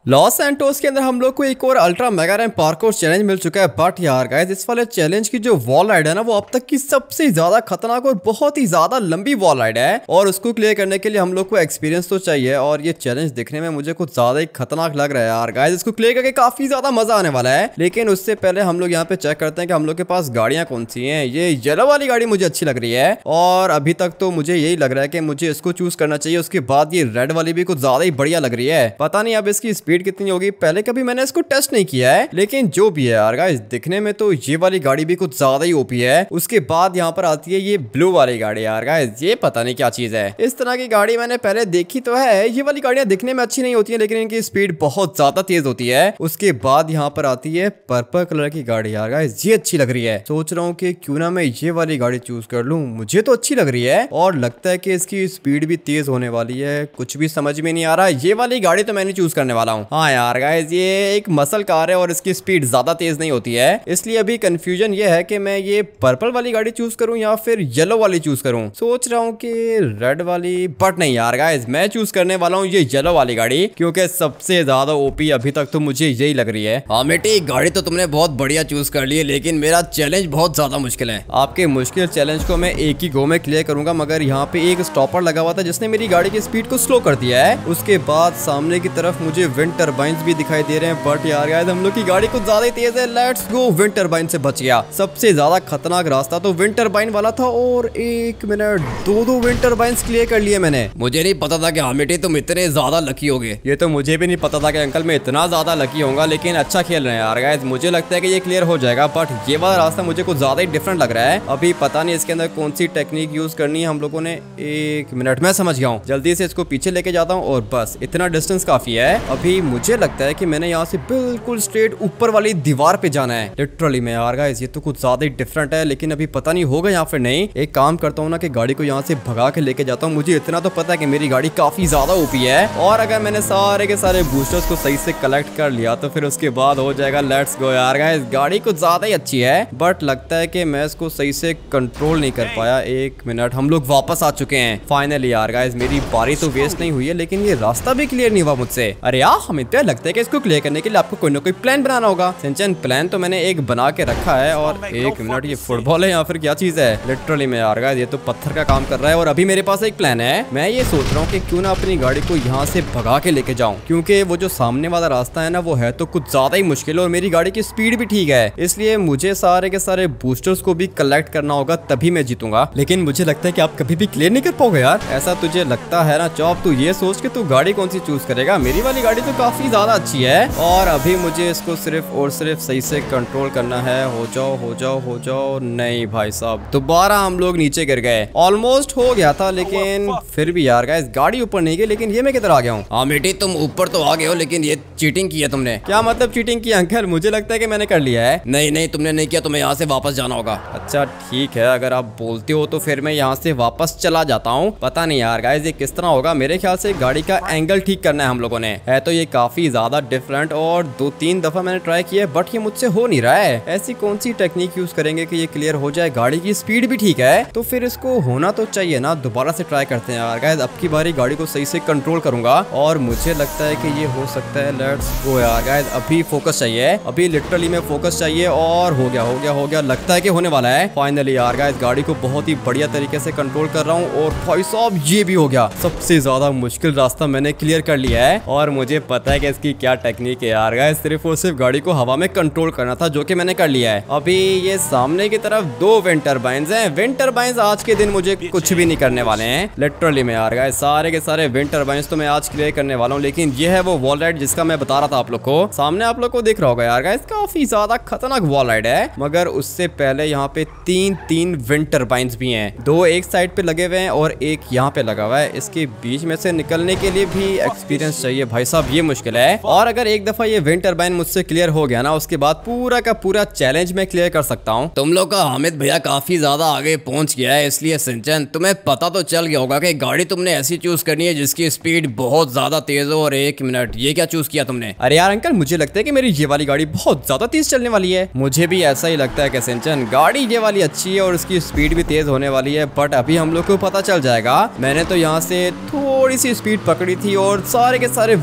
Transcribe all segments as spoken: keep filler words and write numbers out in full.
Los Santos के अंदर हम लोग को एक और ultra mega ramp parkour challenge मिल चुका है। बट यार गाइस, इस वाले चैलेंज की जो वॉल राइड है ना, वो अब तक की सबसे ज्यादा खतरनाक और बहुत ही ज्यादा लंबी वॉल राइड है। और उसको क्लियर करने के लिए हम लोग को एक्सपीरियंस तो चाहिए। और ये चैलेंज दिखने में मुझे कुछ ज्यादा ही खतरनाक लग रहा है यार गाइस। इसको क्लियर करके काफी ज्यादा मजा आने वाला है। लेकिन उससे पहले हम लोग यहाँ पे चेक करते हैं कि हम लोग के पास गाड़ियां कौन सी हैं। ये येलो वाली गाड़ी मुझे अच्छी लग रही है और अभी तक तो मुझे यही लग रहा है कि मुझे इसको चूज करना चाहिए। उसके बाद ये रेड वाली भी कुछ ज्यादा ही बढ़िया लग रही है। पता नहीं अब इसकी स्पीड कितनी होगी, पहले कभी मैंने इसको टेस्ट नहीं किया है। लेकिन जो भी है यार गाइस, दिखने में तो ये वाली गाड़ी भी कुछ ज्यादा ही ओपी है। उसके बाद यहाँ पर आती है ये ब्लू वाली गाड़ी। यार गाइस, ये पता नहीं क्या चीज है। इस तरह की गाड़ी मैंने पहले देखी तो है। ये वाली गाड़ियां दिखने में अच्छी नहीं होती है, लेकिन इनकी स्पीड बहुत ज्यादा तेज होती है। उसके बाद यहाँ पर आती है पर्पल कलर की गाड़ी। यार गाइस, ये अच्छी लग रही है। सोच रहा हूँ कि क्यों ना मैं ये वाली गाड़ी चूज कर लूं। मुझे तो अच्छी लग रही है और लगता है कि इसकी स्पीड भी तेज होने वाली है। कुछ भी समझ में नहीं आ रहा। ये वाली गाड़ी तो मैंने चूज करने वाला हूँ। हाँ यार गाइस, ये एक मसल कार है और इसकी स्पीड ज्यादा तेज नहीं होती है। इसलिए अभी कंफ्यूजन ये है कि मैं ये पर्पल वाली गाड़ी चूज करूं या फिर येलो वाली चूज करूं। सोच रहा हूं कि रेड वाली, बट नहीं यार गाइस, मैं चूज करने वाला हूं ये येलो वाली गाड़ी, क्योंकि सबसे ज्यादा ओपी अभी तक तो मुझे यही लग रही है। हाँ बेटी, गाड़ी तो तुमने बहुत बढ़िया चूज कर ली है, लेकिन मेरा चैलेंज बहुत ज्यादा मुश्किल है। आपके मुश्किल चैलेंज को मैं एक ही गो में क्लियर करूंगा, मगर यहाँ पे एक स्टॉपर लगा हुआ था जिसने मेरी गाड़ी की स्पीड को स्लो कर दिया है। उसके बाद सामने की तरफ मुझे विंड टर्बाइन्स भी दिखाई दे रहे हैं। बट यार गाइस, हम लोग की गाड़ी कुछ ज्यादा ही तेज है। Let's go. विंड टर्बाइन से बच गया। सबसे ज्यादा खतरनाक रास्ता तो विंड टर्बाइन वाला था। और एक मिनट, दो दो विंड टर्बाइन्स क्लियर कर लिए मैंने। मुझे नहीं पता था कि हाँ बेटे, तुम इतने ज्यादा लकी होगे। ये तो मुझे भी नहीं पता था कि अंकल मैं इतना ज्यादा लकी होऊंगा। लेकिन अच्छा खेल रहे हैं यार गाइस। मुझे लगता है कि ये क्लियर हो जाएगा। बट ये वाला रास्ता मुझे कुछ ज्यादा ही डिफरेंट लग रहा है। अभी पता नहीं इसके अंदर कौन सी टेक्निक यूज करनी है हम लोगों ने। एक मिनट, मैं समझ गया हूँ। जल्दी से इसको पीछे लेके जाता हूँ और बस इतना डिस्टेंस काफी है। अभी मुझे लगता है कि मैंने यहाँ से बिल्कुल स्ट्रेट ऊपर वाली दीवार पे जाना है। लिटरली में यार गाइस, ये तो कुछ ज्यादा ही डिफरेंट है। लेकिन अभी पता नहीं होगा या फिर नहीं। एक काम करता हूँ ना कि गाड़ी को यहाँ से भगा के लेके जाता हूँ। मुझे इतना तो पता है कि मेरी गाड़ी काफी ज्यादा ओपी है। और अगर मैंने सारे के सारे बूस्टर्स को सही से कलेक्ट कर लिया तो फिर उसके बाद हो जाएगा। लेट्स गो यार गाइस, गाड़ी कुछ ज्यादा ही अच्छी है। बट लगता है कि मैं इसको सही से कंट्रोल नहीं कर पाया। एक मिनट, हम लोग वापस आ चुके हैं फाइनली। यार गाइस, मेरी बारी तो वेस्ट नहीं हुई है, लेकिन ये रास्ता भी क्लियर नहीं हुआ मुझसे। अरे यार, हमें तो लगता है कि इसको क्लियर करने के लिए आपको कोई ना कोई प्लान बनाना होगा। सिंचन, प्लान तो मैंने एक बना के रखा है। और एक मिनट, ये फुटबॉल है या फिर क्या चीज है? लिटरली में यार गाइस, ये तो पत्थर का काम कर रहा है। और अभी मेरे पास एक प्लान है। मैं ये सोच रहा हूँ कि क्यों ना अपनी गाड़ी को यहाँ से भगा के लेके जाऊं, क्योंकि वो जो सामने वाला रास्ता है ना, वो है तो कुछ ज्यादा ही मुश्किल है और मेरी गाड़ी की स्पीड भी ठीक है। इसलिए मुझे सारे के सारे बूस्टर्स को भी कलेक्ट करना होगा, तभी मैं जीतूंगा। लेकिन मुझे लगता है कि आप कभी भी क्लियर नहीं कर पाओगे यार। ऐसा तुझे लगता है ना चॉप? तू ये सोच के तू गाड़ी कौन सी चूज करेगा। मेरी वाली गाड़ी तो काफी ज्यादा अच्छी है और अभी मुझे इसको सिर्फ और सिर्फ सही से कंट्रोल करना है। हो जाओ हो जाओ हो जाओ। नहीं भाई साहब, दोबारा हम लोग नीचे गिर गए। ऑलमोस्ट हो गया था, लेकिन फिर भी यार गाइस, गाड़ी ऊपर नहीं गई। लेकिन ये मैं किधर आ गया हूँ? हाँ बेटी, तुम ऊपर तो आ गए हो, लेकिन ये चीटिंग की है तुमने। क्या मतलब चीटिंग की अंकल? मुझे लगता है कि मैंने कर लिया है। नहीं नहीं, तुमने नहीं किया। तुम्हें यहाँ से वापस जाना होगा। अच्छा ठीक है, अगर आप बोलते हो तो फिर मैं यहाँ से वापस चला जाता हूँ। पता नहीं यार गाइस, ये किस तरह होगा। मेरे ख्याल से गाड़ी का एंगल ठीक करना है हम लोगों ने। है तो ये काफी ज्यादा डिफरेंट और दो तीन दफा मैंने ट्राई किया, बट ये मुझसे हो नहीं रहा है। ऐसी कौन सी टेक्निक यूज करेंगे कि ये क्लियर हो जाए? गाड़ी की स्पीड भी ठीक है तो फिर इसको होना तो चाहिए ना। दोबारा से ट्राई करते हैं यार गाइस। अब की बारी गाड़ी को सही से कंट्रोल करूंगा और मुझे लगता है कि ये हो सकता है। लेट्स गो यार गाइस, अभी फोकस चाहिए। अभी लिटरली में फोकस चाहिए। और हो गया हो गया हो गया, लगता है कि होने वाला है फाइनली। यार गाइस, गाड़ी को बहुत ही बढ़िया तरीके से कंट्रोल कर रहा हूँ और भाई साहब, ये भी हो गया। सबसे ज्यादा मुश्किल रास्ता मैंने क्लियर कर लिया है और मुझे पता है कि इसकी क्या टेक्निक है यार गाइस। सिर्फ और सिर्फ गाड़ी को हवा में कंट्रोल करना था, जो कि मैंने कर लिया है। अभी ये सामने की तरफ दो विंड टर्बाइन्स हैं। विंड टर्बाइन्स आज के दिन मुझे कुछ भी नहीं करने वाले हैं। लिटरली में यार गाइस, सारे के सारे विंड टर्बाइन्स तो मैं आज क्लियर करने वाला हूँ। लेकिन ये है वो वॉल राइड जिसका मैं बता रहा था आप लोग को। सामने आप लोग को दिख रहा होगा यार गाइस, काफी ज्यादा खतरनाक वॉल राइड है। मगर उससे पहले यहाँ पे तीन तीन विंड टर्बाइन्स भी हैं। दो एक साइड पे लगे हुए हैं और एक यहाँ पे लगा हुआ है। इसके बीच में से निकलने के लिए भी एक्सपीरियंस चाहिए भाई साहब, ये मुश्किल है। और अगर एक दफा ये विंड टर्बाइन मुझसे क्लियर हो गया ना, उसके बाद पूरा का पूरा चैलेंज में क्लियर कर सकता हूँ। तुम लोग का हामिद भैया काफी ज्यादा आगे पहुंच गया है। इसलिए सिंचन, तुम्हें पता तो चल गया होगा कि गाड़ी तुमने ऐसी चूज करनी है जिसकी स्पीड बहुत ज्यादा तेज हो। और एक मिनट, ये क्या चूज किया तुमने? अरे यार अंकल, मुझे लगता है कि मेरी ये वाली गाड़ी बहुत ज्यादा तेज चलने वाली है। मुझे भी ऐसा ही लगता है कि सिंचन, गाड़ी ये वाली अच्छी है और उसकी स्पीड भी तेज होने वाली है। बट अभी हम लोग को पता चल जाएगा। मैंने तो यहाँ से थोड़ी सी स्पीड पकड़ी थी और सारे के सारे विंड टर्बाइन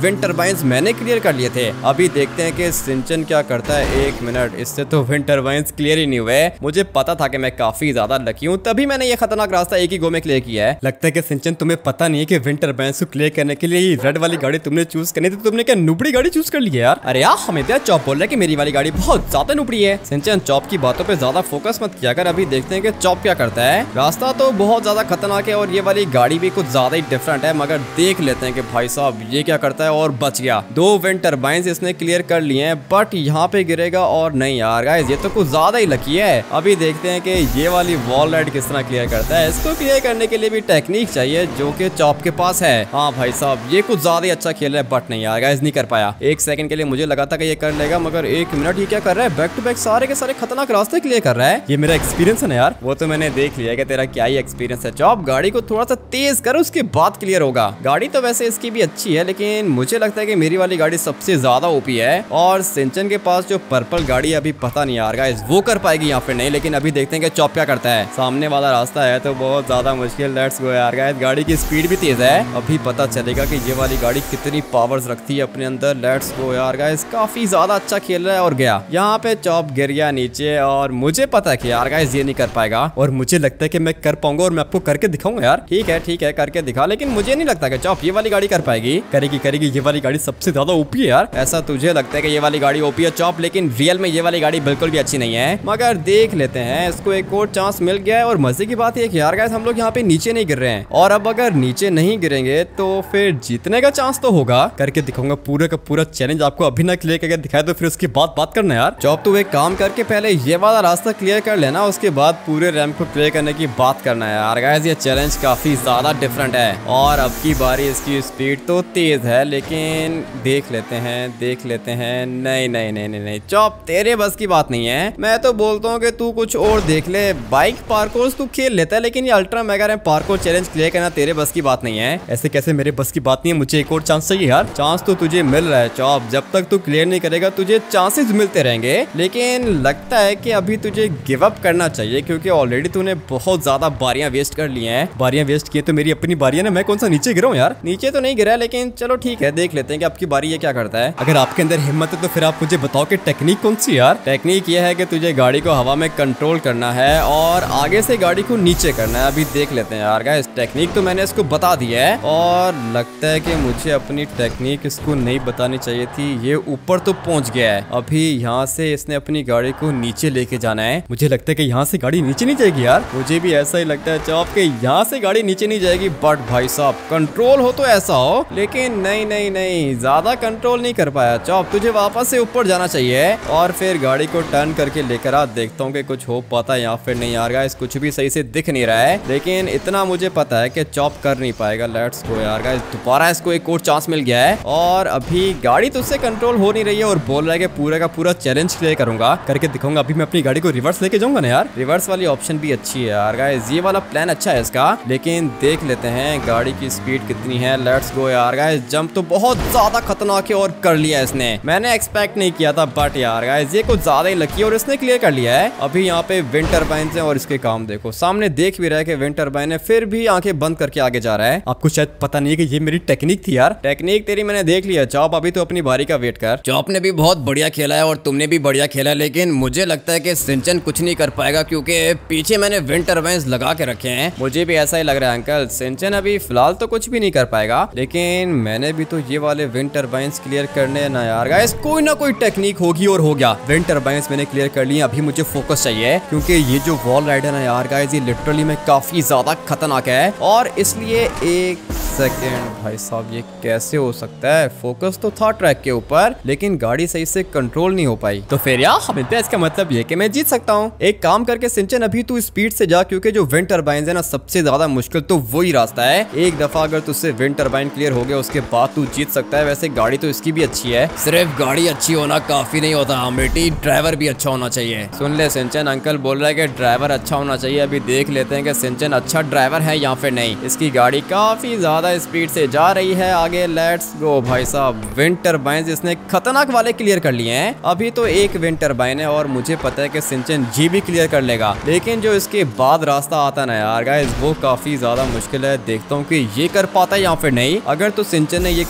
टर्बाइंस मैंने क्लियर कर लिए थे। अभी देखते हैं कि सिंचन क्या करता है। एक मिनट, इससे तो विंड टर्बाइंस क्लियर ही नहीं हुए। मुझे पता था कि मैं काफी ज्यादा लकी हूँ, तभी मैंने ये खतरनाक रास्ता एक ही गो में क्लियर किया है। लगता है कि सिंचन तुम्हें पता नहीं है कि विंड टर्बाइंस को क्लियर करने के लिए रेड वाली गाड़ी तुमने चूज करनी थी। तुमने क्या नुबड़ी गाड़ी चूज कर ली है यार? अरे यार हमें तो चॉप बोल रहा है कि मेरी वाली गाड़ी बहुत ज्यादा नुबड़ी है। सिंचन चॉप की बातों पे ज्यादा फोकस मत किया कर। अभी देखते हैं कि चॉप क्या करता है। रास्ता तो बहुत ज्यादा खतरनाक है और ये वाली गाड़ी भी कुछ ज्यादा ही डिफरेंट है, मगर देख लेते हैं कि भाई साहब ये क्या करता है। और बच गया। दो विंड टर्बाइंस इसने क्लियर कर लिए हैं, बट यहाँ पे गिरेगा और नहीं यार गाइस, ये तो कुछ ज्यादा ही लकी है। अभी देखते हैं कि ये वाली वॉल राइड किस तरह क्लियर करता है। इसको क्लियर करने के लिए भी टेक्निक चाहिए जो कि चॉप के पास है। हाँ भाई साहब ये कुछ ज्यादा ही अच्छा खेल रहा है, बट नहीं यार गाइस नहीं कर पाया। एक सेकंड के लिए मुझे लगा था कि ये कर लेगा, मगर एक मिनट, ये क्या कर रहा है? बैक टू बैक सारे के सारे खतरनाक रास्ते क्लियर कर रहा है। ये मेरा एक्सपीरियंस है ना यार। वो तो मैंने देख लिया कि तेरा क्या ही एक्सपीरियंस है। चॉप गाड़ी को थोड़ा सा तेज कर, उसके बाद क्लियर होगा। गाड़ी तो वैसे इसकी भी अच्छी है, लेकिन मुझे लगता है कि मेरी वाली गाड़ी सबसे ज्यादा ओपी है। और सिंचन के पास जो पर्पल गाड़ी अभी पता नहीं यार गाइस वो कर पाएगी या फिर नहीं। लेकिन अभी देखते हैं कि चॉप क्या करता है। सामने वाला रास्ता है तो बहुत ज्यादा मुश्किल। लेट्स गो यार गाइस, गाड़ी की स्पीड भी तेज है। अभी पता चलेगा कि ये वाली गाड़ी कितनी पावर्स रखती है अपने अंदर। लेट्स गो यार गाइस, काफी ज्यादा अच्छा खेल रहा है। और गया यहाँ पे चॉप, गिर गया नीचे। और मुझे पता है कि यार गाइस ये नहीं कर पाएगा, और मुझे लगता है कि मैं कर पाऊंगा और मैं आपको करके दिखाऊंगा यार। ठीक है ठीक है, करके दिखा। लेकिन मुझे नहीं लगता कि चॉप ये वाली गाड़ी कर पाएगी। करेगी करेगी, ये वाली गाड़ी सबसे ज्यादा ओपी है यार। ऐसा तुझे लगता है कि ये वाली गाड़ी ओपी है चॉप, लेकिन रियल में ये वाली गाड़ी बिल्कुल भी अच्छी नहीं है। मगर देख लेते हैं, इसको एक और चांस मिल गया है। और मजे की बात है कि यार गाइस हम लोग यहाँ पे नीचे नहीं गिर रहे हैं, और अब अगर नीचे नहीं गिरेंगे तो फिर जीतने का चांस तो होगा। करके दिखाऊंगा पूरे का पूरा चैलेंज आपको। अभी ना क्लियर करके दिखाए तो फिर उसकी बात बात करना यार। चॉप तू एक काम करके पहले ये वाला रास्ता क्लियर कर लेना, उसके बाद पूरे रैंप को क्लियर करने की बात करना है यार। गाइस ये चैलेंज काफी ज्यादा डिफरेंट है, और अब की बारी इसकी स्पीड तो तेज है, लेकिन देख लेते हैं देख लेते हैं। नहीं नहीं नहीं नहीं नहीं चॉप, तेरे बस की बात नहीं है। मैं तो बोलता हूँ कि तू कुछ और देख ले। बाइक पार्कोर्स तू खेल लेता है, लेकिन ये ultra mega ramp parkour challenge clear करना तेरे बस की बात नहीं है। ऐसे कैसे मेरे बस की बात नहीं है? मुझे एक और चांस चाहिए यार। चांस तो तुझे मिल रहा है चॉप, जब तक तू क्लियर नहीं करेगा तुझे चांसेस मिलते रहेंगे। लेकिन लगता है कि अभी तुझे गिव अप करना चाहिए, क्योंकि ऑलरेडी तूने बहुत ज्यादा बारियां वेस्ट कर ली हैं। बारियां वेस्ट किए तो मेरी अपनी बारी है ना, मैं कौन सा नीचे गिरा हूँ यार? नीचे तो नहीं गिरा, लेकिन चलो ठीक है, देख लेते हैं कि आपकी बारी ये क्या करता है। अगर आपके अंदर हिम्मत है तो फिर आप मुझे बताओ कि टेक्निक कौन सी यार? टेक्निक ये है कि तुझे गाड़ी को हवा में कंट्रोल करना है और आगे से गाड़ी को नीचे करना है। अभी देख लेते हैं यार गाइस, टेक्निक तो मैंने इसको बता दी है, और लगता है कि मुझे अपनी टेक्निक इसको नहीं बतानी चाहिए थी। ये ऊपर तो पहुंच गया है। अभी यहाँ से इसने अपनी गाड़ी को नीचे लेके जाना है। मुझे लगता है कि यहाँ से गाड़ी नीचे नहीं जाएगी यार। मुझे भी ऐसा ही लगता है चॉप के यहाँ से गाड़ी नीचे नहीं जाएगी। बट भाई साहब कंट्रोल हो तो ऐसा हो, लेकिन नहीं नहीं नहीं, ज्यादा कंट्रोल नहीं कर पाया चॉप। तुझे वापस से ऊपर जाना चाहिए और फिर गाड़ी को टर्न करके लेकर आ। देखता हूँ कि कुछ हो पाता है या फिर नहीं यार गाइस। कुछ भी सही से दिख नहीं रहा है, लेकिन इतना मुझे पता है कि चॉप कर नहीं पाएगा। लेट्स गो यार गाइस, दोबारा इसको एक और चांस मिल गया है, और अभी गाड़ी तो उससे कंट्रोल हो नहीं रही है, और बोल रहा है कि पूरा का पूरा चैलेंज क्लियर करूंगा, करके दिखाऊंगा। अभी मैं अपनी गाड़ी को रिवर्स लेके जाऊंगा ना यार। रिवर्स वाली ऑप्शन भी अच्छी है यार गाइस, ये वाला प्लान अच्छा है इसका। लेकिन देख लेते हैं गाड़ी की स्पीड कितनी है। लेट्स गो यार गाइस, जंप तो बहुत ज्यादा खतरनाक है और कर लिया इसने। मैंने एक्सपेक्ट नहीं किया था, बट यार गाइस ये कुछ ज्यादा ही लकी है और इसने क्लियर कर लिया है। अभी यहाँ पे विंड टर्बाइन्स हैं और इसके काम देखो, सामने देख भी रहा है कि विंड टर्बाइन है, फिर भी आंखें बंद करके आगे जा रहा है। आपको शायद पता नहीं है कि ये मेरी टेक्निक थी यार। टेक्निक तेरी मैंने देख लिया चॉप, अभी तो अपनी बारी का वेट कर। चॉप ने भी बहुत बढ़िया खेला है और तुमने भी बढ़िया खेला है, लेकिन मुझे लगता है कि सिंचन कुछ नहीं कर पाएगा, क्योंकि पीछे मैंने विंड टर्बाइन्स लगा के रखे हैं। मुझे भी ऐसा ही लग रहा है अंकल, सिंचन अभी फिलहाल तो कुछ भी नहीं कर पाएगा, लेकिन मैंने भी तो ये वाले विंड टर्बाइन्स क्लियर करने ना यार गाइस। कोई ना कोई टेक्निक होगी और हो गया। विंड टर्बाइन्स मैंने क्लियर कर लिए। अभी मुझे फोकस चाहिए, क्योंकि ये जो वॉल राइड है ना यार गाइस, ये लिटरली में काफी ज्यादा खतरनाक है, और इसलिए एक सेकेंड भाई साहब, ये कैसे हो सकता है? फोकस तो था ट्रैक के ऊपर, लेकिन गाड़ी सही से कंट्रोल नहीं हो पाई। तो फिर यार हमें तो इसका मतलब ये कि मैं जीत सकता हूँ। एक काम करके सिंचन, अभी तू स्पीड से जा, क्योंकि जो विंड टर्बाइन्स है ना, सबसे ज्यादा मुश्किल तो वही रास्ता है। एक दफा अगर तुझसे विंड टर्बाइन क्लियर हो गया, उसके बाद तू जीत सकता है। वैसे गाड़ी तो इसकी भी अच्छी है, सिर्फ गाड़ी अच्छी होना काफी नहीं होता बेटी, ड्राइवर भी अच्छा होना चाहिए। सुन ले सिंचन, अंकल बोल रहा है कि ड्राइवर अच्छा होना चाहिए। अभी देख लेते हैं कि सिंचन अच्छा ड्राइवर है या फिर नहीं। इसकी गाड़ी काफी ज्यादा स्पीड से जा रही है आगे। लेट्स गो भाई साहब, विंड टर्बाइन्स इसने खतरनाक वाले क्लियर कर लिए हैं। अभी तो एक विंड टर्बाइन है, और मुझे पता है कि सिंचन जी भी क्लियर कर लेगा, लेकिन जो इसके बाद रास्ता आता ना यार गाइस, वो काफी ज्यादा मुश्किल है। देखता हूँ कि ये कर पाता है या फिर नहीं। अगर तो सिंचन ने ये खतरनाक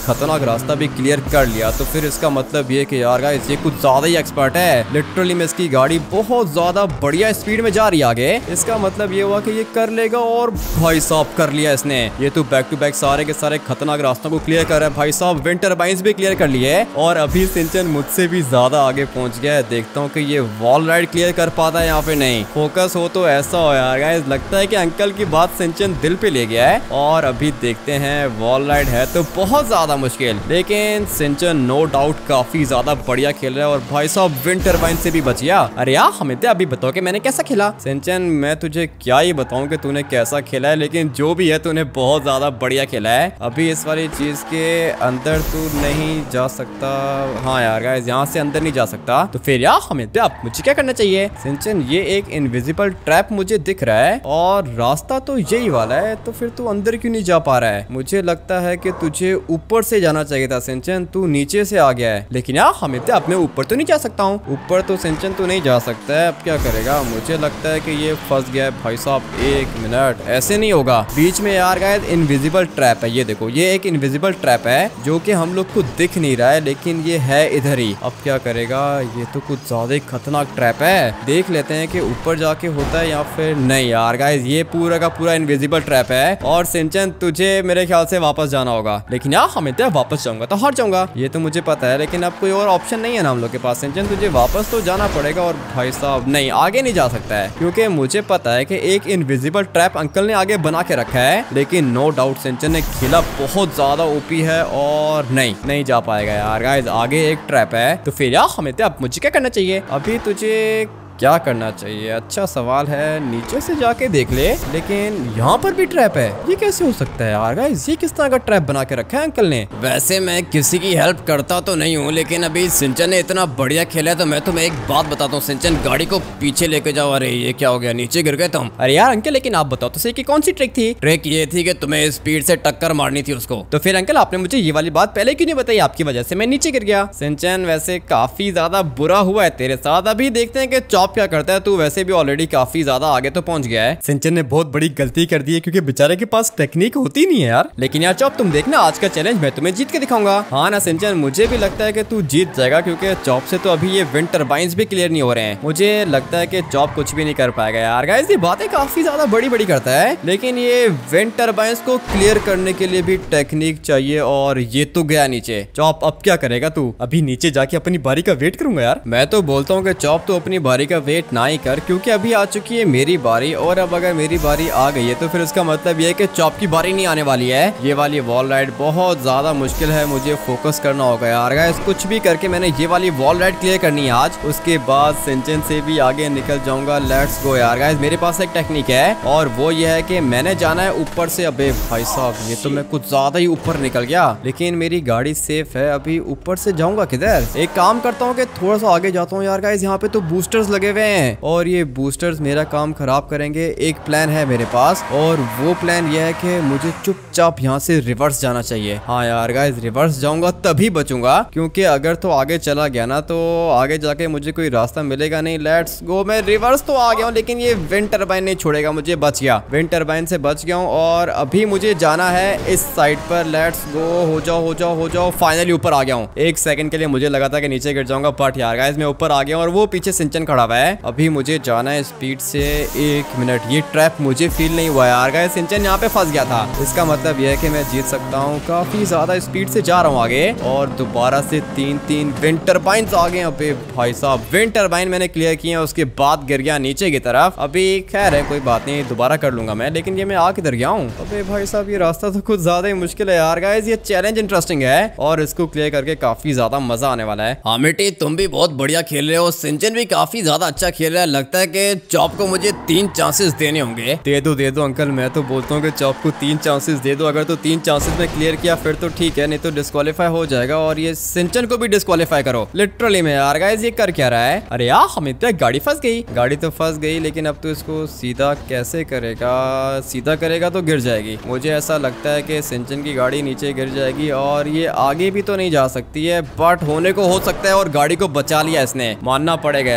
रास्ता भी क्लियर कर लिया। तो फिर इसका मतलब ये कि यार गाइस ये कुछ ज्यादा ही एक्सपर्ट है। लिटरली में इसकी गाड़ी बहुत ज्यादा बढ़िया स्पीड में जा रही है आगे। इसका मतलब ये हुआ कि ये कर लेगा। और भाई साहब कर लिया इसने। ये तो बैक टू बैक सारे के सारे खतरनाक रास्तों को क्लियर कर रहा है भाई साहब। विंड टर्बाइंस भी क्लियर कर लिए और अभी सिंचन मुझसे भी ज्यादा आगे पहुंच गया है। देखता हूँ कि ये वॉल राइड क्लियर कर पाता है यहाँ पे। नहीं फोकस हो तो ऐसा हो यार गाइस। लगता है कि अंकल की बात सिंचन दिल पे ले गया है। और अभी देखते हैं वॉल राइड है तो बहुत ज्यादा मुश्किल, लेकिन सिंचन नो डाउट काफी ज्यादा बढ़िया खेल रहा है। और भाई साहब विंड टर्बाइन से भी बच गया। अरे यार हमें अभी बताओ कि मैंने कैसा खेला। सिंचन मैं तुझे क्या ही बताऊं कि तूने कैसा खेला है, लेकिन जो भी है तूने बहुत ज्यादा बढ़िया खेला है। अभी इस वाली चीज के अंदर तू नहीं जा सकता। हाँ यार गाइस यहाँ से अंदर नहीं जा सकता। तो फिर यार हमें अब मुझे क्या करना चाहिए। सिंचन ये एक इनविजिबल ट्रैप मुझे दिख रहा है और रास्ता तो यही वाला है। तो फिर तू अंदर क्यों नहीं जा पा रहा है। मुझे लगता है कि तुझे ऊपर से जाना चाहिए था सिंचन, तू नीचे से आ गया है। लेकिन यार हमें अपने ऊपर तो नहीं जा सकता हूँ। ऊपर तो सिंचन तू नहीं जा सकता है। अब क्या करेगा। मुझे लगता है कि ये फंस गया है भाई साहब। एक मिनट ऐसे नहीं होगा। बीच में यार गाइस इनविजिबल ट्रैप है। ये देखो ये एक इनविजिबल ट्रैप है जो कि हम लोग को दिख नहीं रहा है, लेकिन ये है इधर ही। अब क्या करेगा। ये तो कुछ ज्यादा ही खतरनाक ट्रैप है। देख लेते हैं कि ऊपर जाके होता है या फिर नहीं। यार गाइस ये पूरा का पूरा इनविजिबल ट्रैप है। और सिंचन तुझे मेरे ख्याल से वापस जाना होगा। लेकिन यार हमें तो वापस जाऊंगा तो हार जाऊंगा, ये तो मुझे पता है। लेकिन अब कोई और ऑप्शन नहीं है ना हम लोग के पास। सिंचन तुझे वापस तो जाना पड़ेगा। और भाई साहब नहीं आगे नहीं जा सकता है, क्योंकि मुझे पता है कि एक इनविजिबल ट्रैप अंकल ने आगे बना के रखा है। लेकिन नो डाउट सिंचन ने खेला बहुत ज्यादा ओपी है और नहीं नहीं जा पाएगा यार गाइस। आगे एक ट्रैप है। तो फिर यार हमें अब मुझे क्या करना चाहिए। अभी तुझे क्या करना चाहिए। अच्छा सवाल है। नीचे से जाके देख ले। लेकिन यहाँ पर भी ट्रैप है। ये कैसे हो सकता है यार गाइस। ये किस तरह का ट्रैप बना के रखा है अंकल ने। वैसे मैं किसी की हेल्प करता तो नहीं हूँ, लेकिन अभी सिंचन ने इतना बढ़िया खेला है तो मैं तुम्हें एक बात बताता हूँ। सिंचन गाड़ी को पीछे लेके जाओ। अरे ये क्या हो गया, नीचे गिर गए तुम। अरे यार अंकल लेकिन आप बताओ तो सही कि कौन सी ट्रिक थी। ट्रिक ये थी कि तुम्हें स्पीड से टक्कर मारनी थी उसको। तो फिर अंकल आपने मुझे ये वाली बात पहले क्यों नहीं बताई। आपकी वजह से मैं नीचे गिर गया। सिंचन वैसे काफी ज्यादा बुरा हुआ है तेरे साथ। अभी देखते हैं कि चॉप क्या करता है। तू वैसे भी ऑलरेडी काफी ज्यादा आगे तो पहुंच गया है। सिंचन ने बहुत बड़ी गलती कर दी है, क्योंकि बेचारे के पास टेक्निक होती नहीं है यार। लेकिन यार चॉप तुम देखना आज का चैलेंज मैं तुम्हें जीत के दिखाऊंगा। हाँ ना सिंचन मुझे भी लगता है कि तू जीत जाएगा, क्योंकि चॉप से तो अभी ये विंड टर्बाइंस भी क्लियर नहीं हो रहे हैं। मुझे लगता है कि चॉप कुछ भी नहीं कर पाएगा यार गाइस। ये बातें काफी ज्यादा बड़ी बड़ी करता है, लेकिन ये विंड टर्बाइंस को क्लियर करने के लिए भी टेक्निक चाहिए। और ये तो गया नीचे। चॉप अब क्या करेगा तू। अभी नीचे जाके अपनी बारी का वेट करूंगा यार। मैं तो बोलता हूँ कि चॉप तो अपनी बारी का वेट ना ही कर, क्योंकि अभी आ चुकी है मेरी बारी। और अब अगर मेरी बारी आ गई है तो फिर इसका मतलब ये है कि चॉप की बारी नहीं आने वाली है। ये वाली वॉल राइड बहुत ज्यादा मुश्किल है। मुझे फोकस करना होगा यार गाइस। कुछ भी करके मैंने ये वाली वॉल राइड क्लियर करनी है आज। उसके बाद सिंचन से भी आगे निकल जाऊंगा। लेट्स गो यार गाइस। मेरे पास एक टेक्निक है और वो ये है कि मैंने जाना है ऊपर से। अबे भाई साहब ये तो मैं कुछ ज्यादा ही ऊपर निकल गया, लेकिन मेरी गाड़ी सेफ है। अभी ऊपर से जाऊंगा किधर। एक काम करता हूँ कि थोड़ा सा आगे जाता हूँ यार गाइस। यहाँ पे तो बूस्टर्स लगे हुए हैं और ये बूस्टर्स मेरा काम खराब करेंगे। एक प्लान है मेरे पास और वो प्लान ये है कि मुझे चुपचाप यहाँ से रिवर्स जाना चाहिए। हाँ यार गाइस रिवर्स जाऊंगा तभी बचूंगा, क्योंकि अगर तो आगे चला गया ना तो आगे जाके मुझे कोई रास्ता मिलेगा नहीं। Let's go. मैं रिवर्स तो आ गया हूँ, लेकिन ये विंड टर्बाइन नहीं छोड़ेगा मुझे। बच गया, विंड टर्बाइन से बच गया हूँ। और अभी मुझे जाना है इस साइड पर। Let's go. हो जाओ हो जाओ हो जाओ। फाइनली ऊपर आ गया हूँ। एक सेकंड के लिए मुझे लगा था कि नीचे गिर जाऊंगा, बट यार गाइस मैं ऊपर आ गया हूँ। और वो पीछे सिंचन खड़ा हुआ है। अभी मुझे जाना है स्पीड से। एक मिनट, ये ट्रैप मुझे फील नहीं हुआ यार गाइस। सिंचन यहाँ पे फंस गया था। इसका मतलब यह है कि मैं जीत सकता हूँ। काफी ज्यादा स्पीड से जा रहा हूँ आगे। और दोबारा से तीन तीन विंड टर्बाइन्स आ गए। अबे भाई साहब विंड टर्बाइन मैंने क्लियर किया, उसके बाद गिर गया नीचे की तरफ। अभी खैर है कोई बात नहीं, दोबारा कर लूंगा मैं। लेकिन ये मैं आ किधर गया हूँ। अबे भाई साहब ये रास्ता तो कुछ ज्यादा ही मुश्किल है यार गाइस। ये चैलेंज इंटरेस्टिंग है और इसको क्लियर करके काफी ज्यादा मजा आने वाला है। हाँ मिट्टी तुम भी बहुत बढ़िया खेल रहे हो। सिंचन भी काफी ज्यादा अच्छा खेल रहा है। लगता है कि चॉप को मुझे तीन चांसेस देने होंगे। दे दो दे दो अंकल। मैं तो बोलता हूँ कि चॉप को तीन चांसेस दे दो। अगर तो तीन चांसेस में क्लियर किया फिर तो ठीक है, नहीं तो डिस्क्वालीफाई हो जाएगा। और ये सिंचन को भी डिस्क्वालीफाई करो लिटरली में यार गाइस। ये कर क्या रहा है। अरे यार हमें तो गाड़ी फंस गई। गाड़ी तो फंस गई, लेकिन अब तो इसको सीधा कैसे करेगा। सीधा करेगा तो गिर जाएगी। मुझे ऐसा लगता है कि सिंचन की गाड़ी नीचे गिर जाएगी और ये आगे भी तो नहीं जा सकती है, बट होने को हो सकता है। और गाड़ी को बचा लिया इसने, मानना पड़ेगा यार गाइस।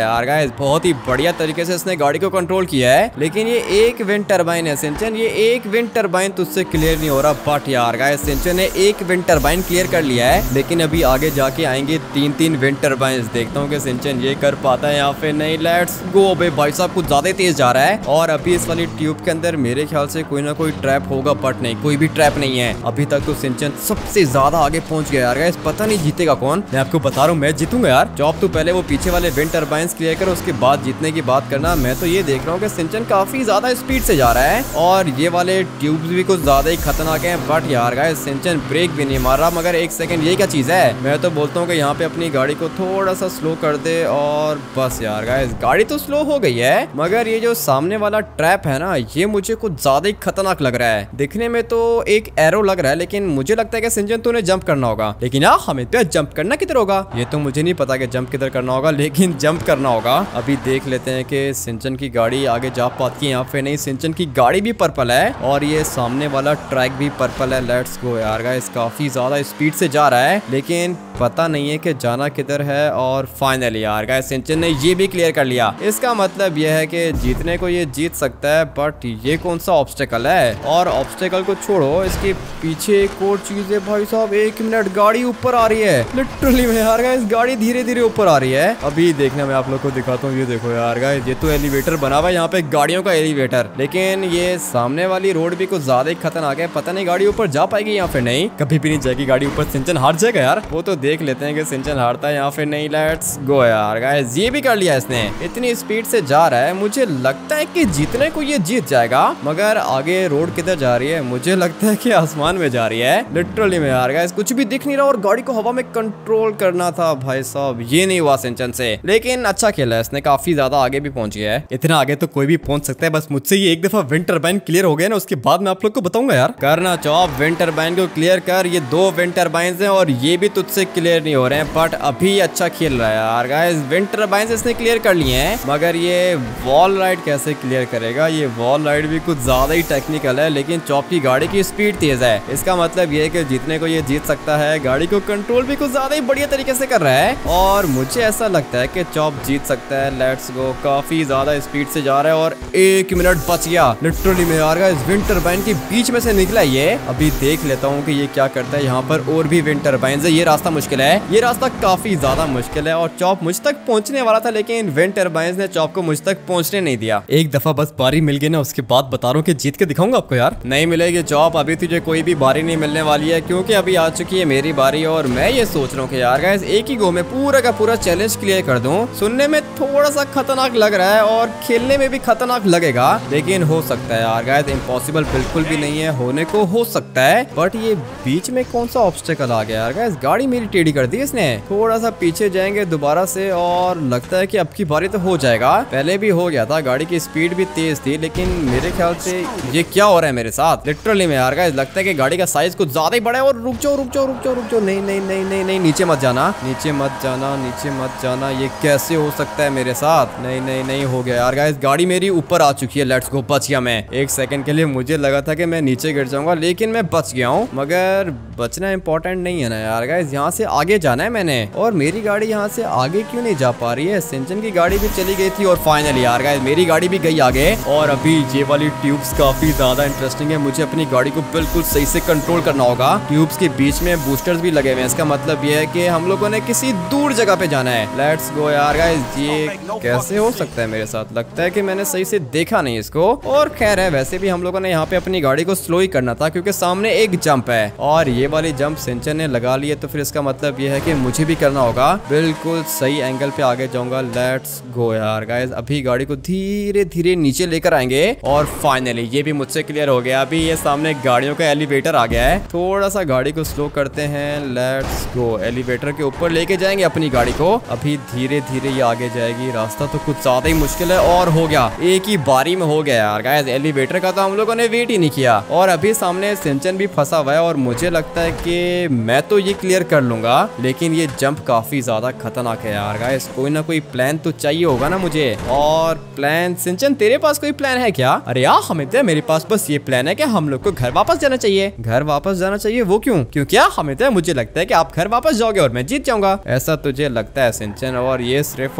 बहुत ही बढ़िया तरीके से इसने गाड़ी को कंट्रोल किया है, लेकिन ये एक विंड टरबाइन है सिंचन, ये एक विंड टरबाइन तुझसे क्लियर नहीं हो रहा। बट यार गाइस सिंचन ने एक विंड टरबाइन क्लियर कर लिया है, लेकिन अभी आगे जाके आएंगे तीन तीन विंड टरबाइन। देखता हूँ कि सिंचन ये कर पाता है यहाँ पे। नहीं, लेट्स गो। अबे भाई साहब कुछ ज्यादा तेज जा रहा है, और अभी इस वाली ट्यूब के अंदर मेरे ख्याल से कोई ना कोई ट्रैप होगा, बट नहीं, कोई भी ट्रैप नहीं है। अभी तक तो सिंचन सबसे ज्यादा आगे पहुंच गया यार गाइस। पता नहीं जीतेगा कौन। मैं आपको बता रहा हूँ मैं जीतूंगा यार। जॉब तो पहले वो पीछे वाले विंड टरबाइंस क्लियर कर, उसके बाद जीतने की बात करना। मैं तो ये देख रहा हूँ कि सिंचन काफी ज्यादा स्पीड से जा रहा है, और ये वाले ट्यूब्स भी कुछ ज्यादा ही खतरनाक हैं। बट यार गाइस सिंचन ब्रेक भी नहीं मार रहा। मगर एक सेकंड, ये क्या चीज है? मैं तो बोलता हूँ कि यहाँ पे अपनी गाड़ी को थोड़ा सा स्लो कर दे, और बस यार गाइस गाड़ी तो स्लो हो गई है, मगर ये जो सामने वाला ट्रैप है ना, ये मुझे कुछ ज्यादा ही खतरनाक लग रहा है। दिखने में तो एक एरो लग रहा है, लेकिन मुझे लगता है कि सिंचन तूने जंप करना होगा। लेकिन यार हमें तो जंप करना किधर होगा, ये तो मुझे नहीं पता कि जंप किधर करना होगा, लेकिन जंप करना होगा। अभी देख लेते हैं कि सिंचन की गाड़ी आगे जा पाती है यहाँ पे। नहीं, सिंचन की गाड़ी भी पर्पल है, और ये सामने वाला ट्रैक भी पर्पल है। लेट्स गो यार गाइस, काफी ज्यादा स्पीड से जा रहा है, लेकिन पता नहीं है कि जाना किधर है। और फाइनली यार गाइस सिंचन ने ये भी क्लियर कर लिया। इसका मतलब यह है कि जीतने को ये जीत सकता है। बट ये कौन सा ऑब्स्टेकल है? और ऑब्स्टेकल को छोड़ो, इसके पीछे एक और चीज है भाई साहब। एक मिनट, गाड़ी ऊपर आ रही है लिटरली में यार गाइस, गाड़ी धीरे धीरे ऊपर आ रही है। अभी देखना मैं आप लोग को दिखाता हूँ। ये देखो यार गाइस, ये तो एलिवेटर बना हुआ है यहाँ पे, गाड़ियों का एलिवेटर। लेकिन ये सामने वाली रोड भी कुछ ज्यादा ही खतरनाक है। पता नहीं गाड़ी ऊपर जा पाएगी यहाँ पे। नहीं, कभी भी नहीं जाएगी गाड़ी ऊपर। सिंचन हार जाएगा यार। वो तो देख लेते हैं कि सिंचन हारता है यहाँ पे। नहीं, लेट्स गो यार गाइस, ये भी कर लिया इसने। इतनी स्पीड से जा रहा है, मुझे लगता है कि जीतने को ये जीत जाएगा। मगर आगे रोड किधर जा रही है? मुझे लगता है कि आसमान में जा रही है लिटरली में यार गाइस। कुछ भी दिख नहीं रहा, और गाड़ी को हवा में कंट्रोल करना था भाई साहब, ये नहीं हुआ सिंचन से। लेकिन अच्छा खेला है इसने, काफी ज्यादा आगे भी पहुंच गया है। इतना आगे तो कोई भी पहुंच सकता है, बस मुझसे ये एक दफा विंड टरबाइन क्लियर हो गया ना, उसके बाद मैं आप लोग को बताऊंगा यार। करना चॉप, विंड टरबाइन को क्लियर कर। ये दो विंड टरबाइन है, और ये भी तुझसे क्लियर नहीं हो रहे हैं। बट अभी अच्छा खेल रहा है यार गाइस। विंड टरबाइन इसने क्लियर कर लिए हैं, मगर ये वॉल राइड कैसे क्लियर करेगा? ये वॉल राइड भी कुछ ज्यादा ही टेक्निकल है, लेकिन चॉप की गाड़ी की स्पीड तेज है। इसका मतलब ये है कि जीतने को ये जीत सकता है। गाड़ी को कंट्रोल भी कुछ ज्यादा ही बढ़िया तरीके से कर रहा है, और मुझे ऐसा लगता है कि चॉप जीत सकता है। Let's go. काफी ज्यादा स्पीड से जा रहा है, और एक मिनट बच गया लिटरली में यार गाइस। विंड टरबाइन के बीच में से निकला ये। अभी देख लेता हूँ कि ये क्या करता है। यहाँ पर और भी विंड टरबाइन है। ये रास्ता मुश्किल है, ये रास्ता काफी ज्यादा मुश्किल है, और चॉप मुझ तक पहुंचने वाला था, लेकिन विंड टरबाइन ने चॉप को मुझ तक पहुंचने नहीं दिया। एक दफा बस बारी मिल गई ना, उसके बाद बता रहा हूँ कि जीत के दिखाऊंगा आपको यार। नहीं मिलेगी चॉप, अभी तुझे कोई भी बारी नहीं मिलने वाली है, क्योंकि अभी आ चुकी है मेरी बारी। और मैं ये सोच रहा हूँ कि यार गाइस एक ही गो में पूरा का पूरा चैलेंज क्लियर कर दूं। सुनने में थोड़ा सा खतरनाक लग रहा है, और खेलने में भी खतरनाक लगेगा, लेकिन हो सकता है यार गाइस। इम्पॉसिबल बिल्कुल भी नहीं है, होने को हो सकता है। बट ये बीच में कौन सा ऑब्स्टेकल आ गया यार गाइस? गाड़ी मेरी टेढ़ी कर दी इसने। थोड़ा सा पीछे जाएंगे दोबारा से, और लगता है कि अब की बारी तो हो जाएगा। पहले भी हो गया था, गाड़ी की स्पीड भी तेज थी, लेकिन मेरे ख्याल से ये क्या हो रहा है मेरे साथ लिटरली में यार गाइस। लगता है कि गाड़ी का साइज कुछ ज्यादा ही बड़ा है। और रुक जाओ रुक जाओ रुक जाओ रुक जाओ, नहीं नहीं नहीं नहीं नहीं, नीचे मत जाना, नीचे मत जाना, नीचे मत जाना। ये कैसे हो सकता है मेरे साथ? नहीं नहीं नहीं, हो गया यार गाइस, गाड़ी मेरी ऊपर आ चुकी है। लेट्स गो, बच गया मैं। एक सेकंड के लिए मुझे लगा था कि मैं नीचे गिर जाऊंगा, लेकिन मैं बच गया हूँ। मगर बचना इंपॉर्टेंट नहीं है ना यार गाइस, यहाँ से आगे जाना है मैंने। और मेरी गाड़ी यहाँ से आगे क्यों नहीं जा पा रही है? सिंचन की गाड़ी भी चली गई थी, और फाइनली यार गाइस मेरी गाड़ी भी गई आगे। और अभी ये वाली ट्यूब्स काफी ज्यादा इंटरेस्टिंग है। मुझे अपनी गाड़ी को बिल्कुल सही से कंट्रोल करना होगा। ट्यूब्स के बीच में बूस्टर्स भी लगे हुए हैं, इसका मतलब ये है कि हम लोगों ने किसी दूर जगह पे जाना है। लेट्स गो यार गाइस। ये कैसे हो सकता है मेरे साथ? लगता है कि मैंने सही से देखा नहीं इसको। और खैर है, वैसे भी हम लोगों ने यहाँ पे अपनी गाड़ी को स्लो ही करना था, क्योंकि सामने एक जंप है, और ये वाली जंप सिंचन ने लगा ली है, तो फिर इसका मतलब ये है कि मुझे भी करना होगा। बिल्कुल सही एंगल पे आगे जाऊंगा। लेट्स गो यार गाइस। अभी गाड़ी को धीरे धीरे नीचे लेकर आएंगे, और फाइनली ये भी मुझसे क्लियर हो गया। अभी ये सामने गाड़ियों का एलिवेटर आ गया है। थोड़ा सा गाड़ी को स्लो करते हैं। Let's go. एलिवेटर के ऊपर लेके जाएंगे अपनी गाड़ी को। अभी धीरे धीरे ये आगे जाएगी। रास्ता तो कुछ ज्यादा ही मुश्किल है, और हो गया, एक ही बारी में हो गया यार गाइस। एलिवेटर का तो हम लोगों ने वेट ही नहीं किया, और अभी सामने सिंचन भी फंसा हुआ है। और मुझे लगता है कि मैं तो ये क्लियर कर लूंगा, लेकिन ये जंप काफी ज्यादा खतरनाक है यार गाइस। कोई ना कोई प्लान तो चाहिए होगा ना मुझे। और प्लान, सिंचन तेरे पास कोई प्लान है क्या? अरे यार हमें तो मेरे पास बस ये प्लान है कि हम लोग को घर वापस जाना चाहिए। घर वापस जाना चाहिए? वो क्यों? क्यों क्या? हमें तो मुझे लगता है कि आप घर वापस जाओगे और मैं जीत जाऊंगा। ऐसा तुझे लगता है सिंचन? और ये सिर्फ और सिर्फ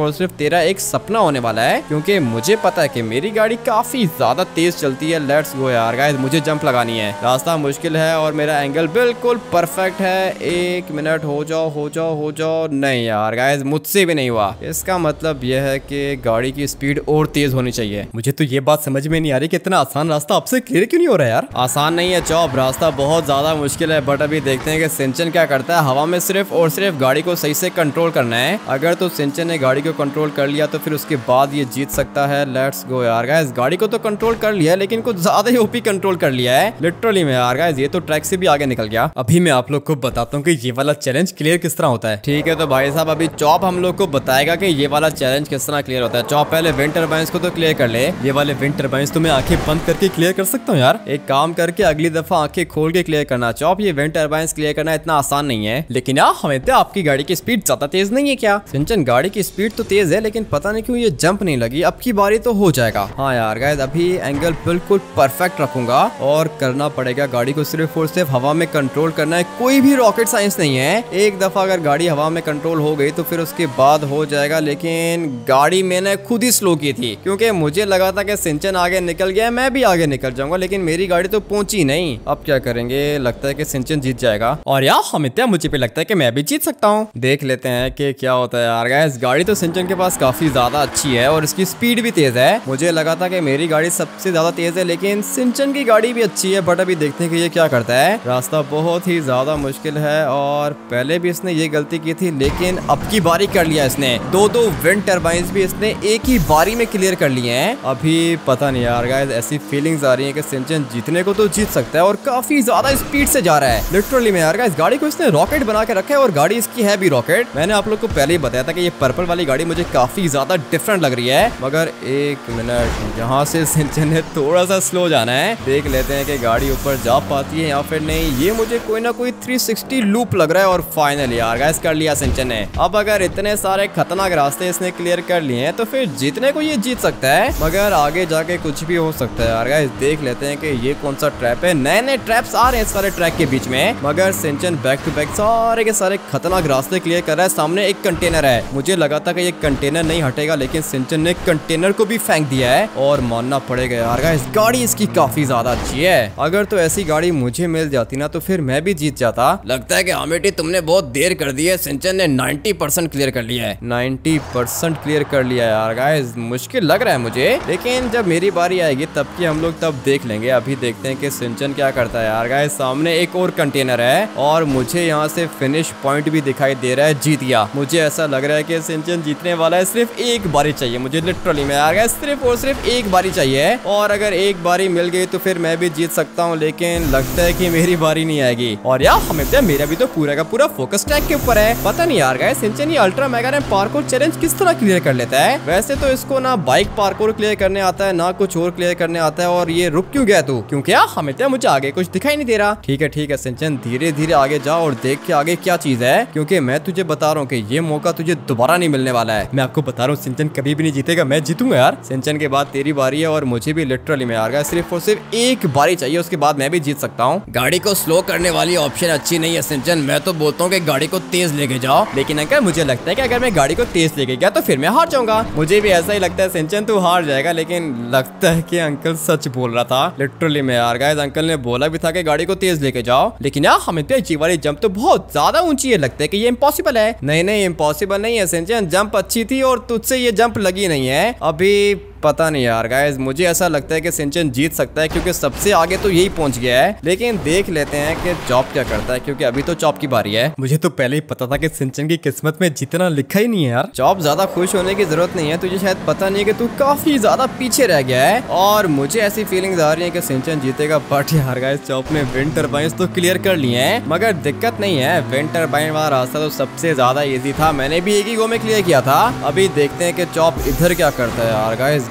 तेरा एक सपना होने वाला है, क्योंकि मुझे पता है कि मेरी गाड़ी काफी ज्यादा तेज चलती है। लेट्स गो यार गाइस, मुझे जंप लगानी है। रास्ता मुश्किल है और मेरा एंगल बिल्कुल परफेक्ट है। एक मिनट, हो जाओ हो जाओ हो जाओ। नहीं यार गाइस, मुझसे भी नहीं हुआ। इसका मतलब यह है कि गाड़ी की स्पीड और तेज होनी चाहिए। मुझे तो ये बात समझ में नहीं आ रही कि इतना आसान रास्ता आपसे क्लियर क्यों नहीं हो रहा है यार। आसान नहीं है चॉप, रास्ता बहुत ज्यादा मुश्किल है। बट अभी देखते हैं कि सिंचन क्या करता है। हवा में सिर्फ और सिर्फ गाड़ी को सही से कंट्रोल करना है। अगर तो सिंचन ने गाड़ी को कंट्रोल कर लिया तो फिर उसके बाद ये जीत सकता है। लेट्स गो यार गाइस, गाड़ी को तो कंट्रोल कर लिया है लेकिन कुछ ज्यादा ही ओपी कंट्रोल कर लिया है लिटरली में यार गाइस। ये तो ट्रैक से भी आगे निकल गया। अभी मैं आप लोग को बताता हूँ कि ये वाला चैलेंज क्लियर किस तरह होता है। ठीक है तो भाई साहब, अभी चॉप हम लोग को बताएगा कि ये वाला चैलेंज किस तरह क्लियर होता है। चॉप पहले विंड टरबाइंस को तो क्लियर कर ले। ये वाले विंड टरबाइंस तो मैं आंखें बंद करके क्लियर कर सकता हूँ यार। एक काम करके अगली दफा आंखें खोल के क्लियर करना चॉप। ये विंड टरबाइंस क्लियर करना इतना आसान नहीं है। लेकिन यार हमें तो आपकी गाड़ी की स्पीड ज्यादा तेज नहीं है क्या? सिंचन गाड़ी की स्पीड तो तेज है लेकिन पता नहीं क्यों ये जंप नहीं लगी। अब की बारी तो हो जाएगा। हाँ यार गाइस, अभी एंगल बिल्कुल परफेक्ट रखूंगा और करना पड़ेगा। गाड़ी को सिर्फ और सिर्फ हवा में कंट्रोल करना है। कोई भी रॉकेट साइंस नहीं है। एक दफा अगर गाड़ी हवा में कंट्रोल हो गई तो फिर उसके बाद हो जाएगा। लेकिन गाड़ी मैंने खुद ही स्लो की थी क्योंकि मुझे लगा था कि सिंचन आगे निकल गया, मैं भी आगे निकल जाऊंगा, लेकिन मेरी गाड़ी तो पहुंची नहीं। अब क्या करेंगे? लगता है कि सिंचन जीत जाएगा। और यार हमित्या, मुझे भी लगता है कि मैं भी जीत सकता हूँ। देख लेते हैं कि क्या होता है यार गाइस। गाड़ी तो सिंचन के पास काफी ज्यादा अच्छी है और इसकी स्पीड भी तेज है। मुझे लगा था कि मेरी गाड़ी सबसे ज्यादा तेज है लेकिन सिंचन की गाड़ी भी अच्छी है। बट अभी देखते हैं कि ये क्या करता है। रास्ता बहुत ही ज्यादा मुश्किल है और पहले भी इसने ये गलती की थी लेकिन अब की बारी कर लिया इसने। दो दो विंड टरबाइंस भी इसने एक ही बारी में क्लियर कर लिए हैं। अभी पता नहीं यार गाइस, ऐसी फीलिंग्स आ रही है कि सिंचन जीतने को तो जीत सकता है और काफी ज्यादा स्पीड से जा रहा है लिटरली में यार गाइस। गाड़ी को इसने रॉकेट बना के रखा है और गाड़ी इसकी है भी रॉकेट। मैंने आप लोग को पहले ही बताया था कि ये पर्पल वाली गाड़ी मुझे काफी ज्यादा डिफरेंट लग रही है। मगर एक मिनट, यहाँ से सिंचन ने थोड़ा सा स्लो जाना है। देख लेते हैं कि गाड़ी ऊपर जा पाती है या फिर नहीं। ये मुझे कोई ना कोई थ्री सिक्सटी लूप लग रहा है और फाइनली यार गाइस कर लिया सिंचन ने। अब अगर इतने सारे खतरनाक रास्ते इसने क्लियर कर लिए हैं तो फिर जीतने को ये जीत सकता है। मगर आगे जाके कुछ भी हो सकता है यार गाइस। देख लेते हैं कि ये कौन सा ट्रैप है। नए नए ट्रैप्स आ रहे हैं सारे ट्रैक के बीच में। मगर सिंचन बैक टू बैक सारे के सारे खतरनाक रास्ते क्लियर कर रहा है। सामने एक कंटेनर है। मुझे लगा था कि ये कंटेनर नहीं हटेगा लेकिन सिंचन ने कंटेनर को भी फेंक दिया है और मानना पड़ेगा यार गाइस, गाड़ी इसकी काफी ज्यादा अच्छी है। अगर तो ऐसी गाड़ी मुझे मिल जाती ना तो फिर मैं भी जीत जाता। लगता है कि हमेटी तुमने बहुत देर कर दी है। सिंचन ने नाइन्टी परसेंट क्लियर कर लिया है। नाइन्टी परसेंट क्लियर कर लिया यार गाइस। मुश्किल लग रहा है मुझे, लेकिन जब मेरी बारी आएगी तब की हम लोग तब देख लेंगे। अभी देखते हैं कि सिंचन क्या करता है यार गाइस। सामने एक और कंटेनर है और मुझे यहाँ से फिनिश पॉइंट भी दिखाई दे रहा है। जीत गया। मुझे ऐसा लग रहा है कि सिंचन जीतने वाला है। सिर्फ एक बारी चाहिए मुझे लिटरली में यार गाइस, सिर्फ और सिर्फ एक बारी चाहिए। और अगर एक बारी मिल गई तो फिर मैं भी जीत सकता हूँ, लेकिन लगता है कि मेरी बारी नहीं आएगी। और यार हमें तो मेरा भी तो पूरा का पूरा फोकस ट्रैक के ऊपर है। पता नहीं यार गाइस, सिंचन ये ultra mega ramp parkour challenge किस तरह क्लियर कर लेता है। वैसे तो इसको ना बाइक पार्कोर क्लियर करने आता है ना कुछ और क्लियर करने आता है। और ये रुक क्यों गया तू? क्योंकि यार हमें तो मुझे आगे कुछ दिखाई नहीं दे रहा। ठीक है ठीक है सिंचन, धीरे धीरे आगे जाओ और देख के आगे क्या चीज है, क्योंकि मैं तुझे बता रहा हूँ कि ये मौका तुझे दोबारा नहीं मिलने वाला है। मैं आपको बता रहा हूँ सिंचन कभी भी नहीं जीतेगा, मैं जीतूंगा यार। सिंचन के बाद तेरी बारी है और मुझे भी लिटरली में यार सिर्फ और सिर्फ एक बारी चाहिए, उसके बाद मैं भी जीत सकता हूँ। गाड़ी को स्लो करने वाली ऑप्शन अच्छी नहीं है सिंचन। मैं तो बोलता हूँ कि गाड़ी को तेज लेके जाओ, लेकिन अंकल मुझे लगता है कि अगर मैं गाड़ी को तेज लेके गया तो फिर मैं हार जाऊंगा। मुझे भी ऐसा ही लगता है सिंचन, तू हार जाएगा। लेकिन लगता है कि अंकल सच बोल रहा था लिटरली में यार गाइस। अंकल ने बोला भी था कि गाड़ी को तेज लेके जाओ, लेकिन यार हमें तो ये वाली जंप तो बहुत ज्यादा ऊंची है। लगता है कि ये इम्पॉसिबल है। नहीं नहीं इम्पॉसिबल नहीं है सिंचन, जंप अच्छी थी और तुझसे ये जंप लगी नहीं है। अभी पता नहीं यार गाइस, मुझे ऐसा लगता है कि सिंचन जीत सकता है क्योंकि सबसे आगे तो यही पहुंच गया है। लेकिन देख लेते हैं कि चॉप क्या करता है, क्योंकि अभी तो चॉप की बारी है। मुझे तो पहले ही पता था कि सिंचन की किस्मत में जीतना लिखा ही नहीं है यार। चॉप ज्यादा खुश होने की जरूरत नहीं है, तुझे शायद पता नहीं है कि तू काफी ज्यादा पीछे रह गया है और मुझे ऐसी फीलिंग्स आ रही है कि सिंचन जीतेगा। बट यार गाइस, चॉप ने विंड टरबाइंस तो क्लियर कर लिए हैं, मगर दिक्कत नहीं है। विंड टरबाइन वाला रास्ता तो सबसे ज्यादा इजी था, मैंने भी एक ही गो में क्लियर किया था। अभी देखते हैं कि चॉप इधर क्या करता है यार गाइस।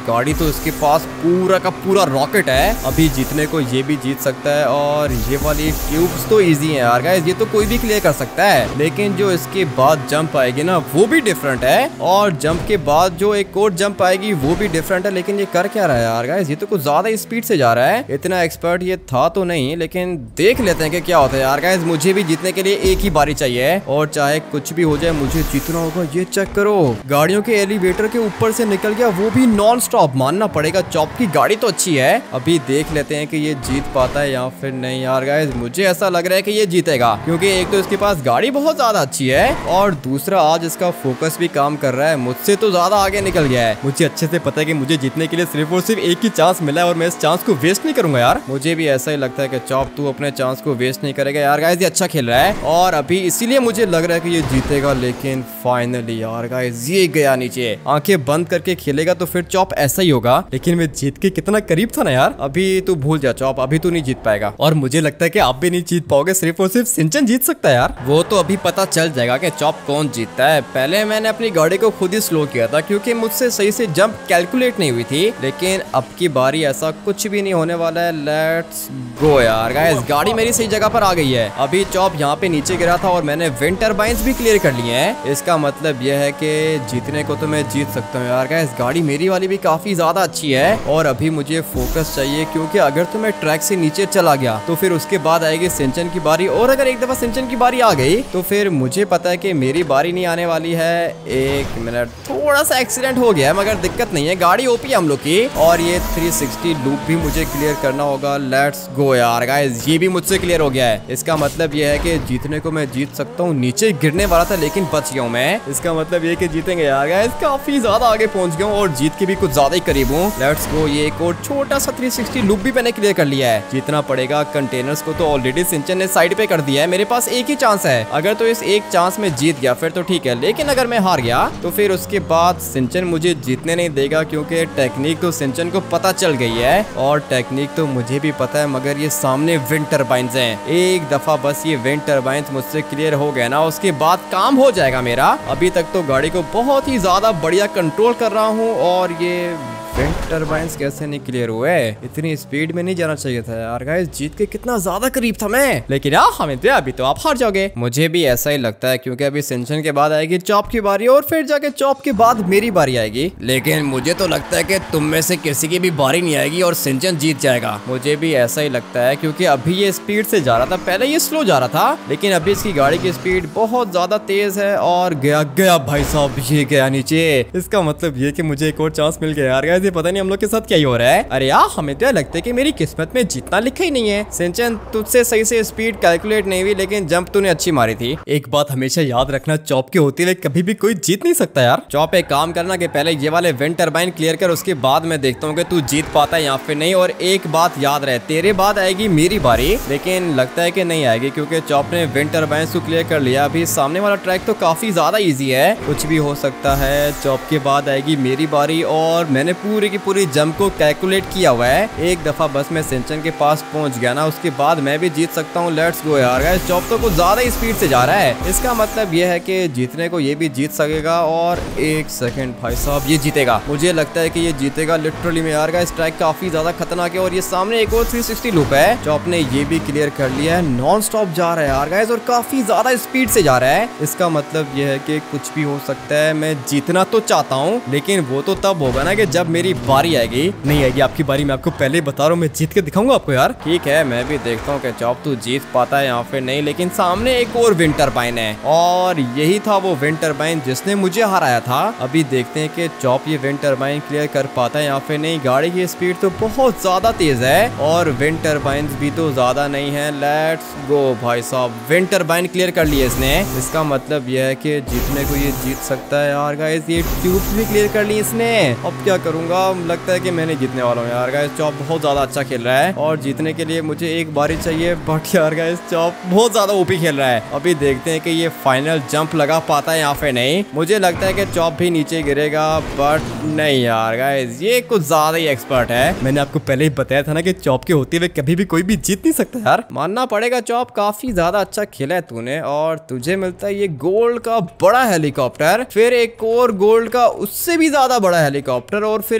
गाड़ी तो इसके पास पूरा का पूरा रॉकेट है। अभी जीतने को ये भी जीत सकता है और ये वाली ट्यूब्स तो इजी है यार गाइस, ये तो कोई भी क्लियर कर सकता है। लेकिन जो इसके बाद जंप आएगी ना वो भी डिफरेंट है, और जंप के बाद जो एक और जंप आएगी वो भी डिफरेंट है। लेकिन ये कर क्या रहा है यार गाइस, ये तो कुछ ज्यादा स्पीड से जा रहा है। इतना एक्सपर्ट ये था तो नहीं, लेकिन देख लेते हैं कि क्या होता है यार गाइस। मुझे भी जीतने के लिए एक ही बारी चाहिए और चाहे कुछ भी हो जाए मुझे जीतना होगा। ये चेक करो, गाड़ियों के एलिवेटर के ऊपर से निकल गया, वो भी नॉन स्टॉप। मानना पड़ेगा चॉप की गाड़ी तो अच्छी है। अभी देख लेते हैं कि ये जीत पाता है या फिर नहीं यार गाइस। मुझे ऐसा लग रहा है कि ये जीतेगा, क्योंकि एक तो इसके पास गाड़ी बहुत ज्यादा अच्छी है और दूसरा आज इसका फोकस भी काम कर रहा है। मुझसे तो ज्यादा आगे निकल गया है। मुझे अच्छे से पता है कि मुझे जीतने के लिए सिर्फ और सिर्फ एक ही चांस मिला है और मैं इस चांस को वेस्ट नहीं करूंगा यार। मुझे भी ऐसा ही लगता है कि चॉप तू अपने चांस को वेस्ट नहीं करेगा यार गाइस। ये अच्छा खेल रहा है और अभी इसीलिए मुझे लग रहा है कि ये जीतेगा। लेकिन फाइनली यार गाइस ये गया नीचे। आंखें बंद करके खेलेगा तो फिर चॉप ऐसा ही होगा, लेकिन मैं जीत के कितना करीब था ना यार। अभी तू भूल जा चॉप, अभी तू नहीं जीत पाएगा और मुझे लगता है कि आप भी नहीं जीत पाओगे। सिर्फ और सिर्फ सिंचन जीत सकता है यार। वो तो अभी पता चल जाएगा कि चॉप कौन जीतता है। पहले मैंने अपनी गाड़ी को खुद ही स्लो किया था क्योंकि मुझसे सही से जंप कैलकुलेट नहीं हुई थी, लेकिन अब की बारी ऐसा कुछ भी नहीं होने वाला है। लेट्स गो यार गाइस, गाड़ी मेरी सही जगह पर आ गई है। अभी चॉप यहाँ पे नीचे गिरा था और मैंने विंड टरबाइन्स भी क्लियर कर लिए हैं। इसका मतलब यह है कि जीतने को तो मैं जीत सकता हूँ यार गाइस। गाड़ी मेरी वाली भी काफी ज्यादा अच्छी है और अभी मुझे फोकस चाहिए, क्योंकि अगर तो मैं ट्रैक से नीचे चला गया तो फिर उसके बाद आएगी सिंचन की बारी, और अगर एक दफा सिंचन की बारी आ गई तो फिर मुझे पता है कि मेरी बारी नहीं आने वाली है। एक मिनट, थोड़ा सा एक्सीडेंट हो गया है मगर दिक्कत नहीं है, गाड़ी ओपी है हम लोग की। और ये थ्री सिक्सटी लूप भी मुझे क्लियर करना होगा। लेट्स गो यार गाइस, ये भी मुझसे क्लियर हो गया है। इसका मतलब ये है कि जीतने को मैं जीत सकता हूँ। नीचे गिरने वाला था लेकिन बच गया हूँ मैं। इसका मतलब ये कि जीतेंगे यार गाइस। काफी ज्यादा आगे पहुंच गया हूँ और जीत के भी कुछ ज्यादा ही करीब हूँ। लेट्स गो, ये एक और छोटा सा थ्री सिक्सटी लूप भी मैंने क्लियर कर लिया है। जीतना पड़ेगा। कंटेनर्स को तो ऑलरेडी सिंचन ने साइड पे कर दिया है। मेरे पास एक ही चांस है, अगर तो इस एक चांस में जीत गया फिर तो ठीक है, लेकिन अगर मैं हार गया तो फिर उसके बाद सिंचन मुझे जीतने नहीं देगा, क्योंकि टेक्निक तो सिंचन को पता चल गई है और टेक्निक तो मुझे भी पता है। मगर ये सामने विंड टरबाइन्स हैं। एक दफा बस ये विंड टरबाइन्स मुझसे क्लियर हो गया ना, उसके बाद काम हो जाएगा मेरा। अभी तक तो गाड़ी को बहुत ही ज्यादा बढ़िया कंट्रोल कर रहा हूँ और ये विंड टरबाइन्स कैसे नहीं क्लियर हुए। इतनी स्पीड में नहीं जाना चाहिए था यार गाइस। जीत के कितना ज्यादा करीब था मैं, लेकिन यार हमें तो अभी तो आप हार जाओगे। मुझे भी ऐसा ही लगता है, क्योंकि अभी सिंचन के बाद आएगी चॉप की बारी और फिर जाके चॉप के बाद मेरी बारी आएगी। लेकिन मुझे तो लगता है कि तुम में से किसी की भी बारी नहीं आएगी और सिंचन जीत जाएगा। मुझे भी ऐसा ही लगता है, क्योंकि अभी ये स्पीड से जा रहा था, पहले ये स्लो जा रहा था, लेकिन अभी इसकी गाड़ी की स्पीड बहुत ज्यादा तेज है। और गया गया भाई साहब, ये गया नीचे। इसका मतलब ये कि मुझे एक और चांस मिल गया यार गाइस। पता नहीं हम लोग के साथ क्या ही हो रहा है। अरे यार हमें तो लगता है कि मेरी किस्मत में जीतना लिखा ही नहीं है। सिंचन तुझसे सही से स्पीड कैलकुलेट नहीं हुई, लेकिन जंप तूने अच्छी मारी थी। एक बात हमेशा याद रखना, चॉप के होते हुए कभी भी कोई जीत नहीं सकता यार। चॉप एक काम करना कि पहले ये वाले विंड टरबाइन क्लियर कर, उसके बाद मैं देखता हूँ कि तू जीत पाता है या फिर नहीं। और एक बात याद रहे, तेरे बाद आएगी मेरी बारी, लेकिन लगता है कि नहीं आएगी, क्योंकि चॉप ने विंड टरबाइन को क्लियर कर लिया। अभी सामने वाला ट्रैक तो काफी ज्यादा ईजी है, कुछ भी हो सकता है। चॉप के बाद आएगी मेरी बारी और मैंने पूरी की पूरी जंप को कैलकुलेट किया हुआ है। एक दफा बस मैं सिंचन के पास पहुंच गया ना, उसके बाद मैं भी जीत सकता हूँ। लेट्स गो यार गाइस, चॉप तो कुछ ज्यादा ही स्पीड से जा रहा है। इसका मतलब यह है कि जीतने को ये भी जीत सकेगा। और एक सेकंड भाई साहब, ये जीतेगा। मुझे लगता है कि ये जीतेगा लिटरली में यार गाइस। ट्रैक काफी ज्यादा खतरनाक है और ये सामने एक और थ्री सिक्सटी लूप है। चॉप ने ये भी क्लियर कर लिया है। नॉन स्टॉप जा रहा है यार गाइस और काफी ज्यादा स्पीड से जा रहा है। इसका मतलब यह है कि कुछ भी हो सकता है। मैं जीतना तो चाहता हूँ, लेकिन वो तो तब होगा ना कि जब मेरी बारी आएगी। नहीं आएगी आपकी बारी, मैं आपको पहले ही बता रहा हूँ। मैं जीत के दिखाऊंगा आपको यार। ठीक है, मैं भी देखता हूँ कि चॉप तू जीत पाता है या फिर नहीं। लेकिन सामने एक और विंड टरबाइन है और यही था वो विंड टरबाइन जिसने मुझे हराया था। अभी देखते हैं कि चॉप ये विंड टरबाइन क्लियर कर पाता है या फिर नहीं। गाड़ी की स्पीड तो बहुत ज्यादा तेज है और विंड टरबाइन भी तो ज्यादा नहीं है। लेट्स गो भाई साहब, विंड टरबाइन क्लियर कर लिया इसने। इसका मतलब यह है कि जीतने को ये जीत सकता है यार गाइस। ये ट्यूब भी क्लियर कर ली इसने। अब क्या करूंगा, लगता है कि मैंने जीतने वाला हूँ यार गाइस। चॉप बहुत ज्यादा अच्छा खेल रहा है और जीतने के लिए मुझे एक बारी चाहिए, बट यार गाइस चॉप बहुत ज्यादा ओपी खेल रहा है। अभी देखते हैं कि ये फाइनल जंप लगा पाता है या फिर नहीं। मुझे लगता है कि चॉप भी नीचे गिरेगा, बट नहीं यार गाइस, ये कुछ ज्यादा ही एक्सपर्ट है। मैंने आपको पहले ही बताया था ना कि चॉप के होते हुए कभी भी कोई भी जीत नहीं सकता यार। मानना पड़ेगा चॉप, काफी ज्यादा अच्छा खेला है तूने। और तुझे मिलता है ये गोल्ड का बड़ा हेलीकॉप्टर, फिर एक और गोल्ड का उससे भी ज्यादा बड़ा हेलीकॉप्टर और फिर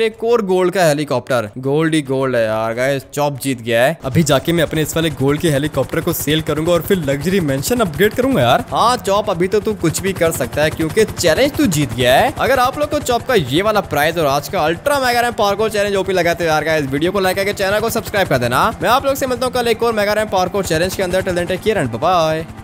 फिर एक और गोल्ड का हेलीकॉप्टर। गोल्ड ही गोल्ड है यार गाइस, चॉप जीत गया है। अभी जाके मैं अपने इस वाले गोल्ड के हेलीकॉप्टर को सेल करूंगा और फिर लग्जरी मेंशन अपग्रेड करूंगा यार। हाँ चॉप, अभी तो तू कुछ भी कर सकता है क्योंकि चैलेंज तू जीत गया है। अगर आप लोग को चॉप का ये वाला प्राइस और आज का ultra mega ramp parkour challenge OP लगाते यार गाइस, वीडियो को लाइक करके चैनल को सब्सक्राइब कर देना। मैं आप लोग से मिलता हूँ कल एक और मेगा रैम पार्कोर चैलेंज के अंदर। Till then take care and bye bye.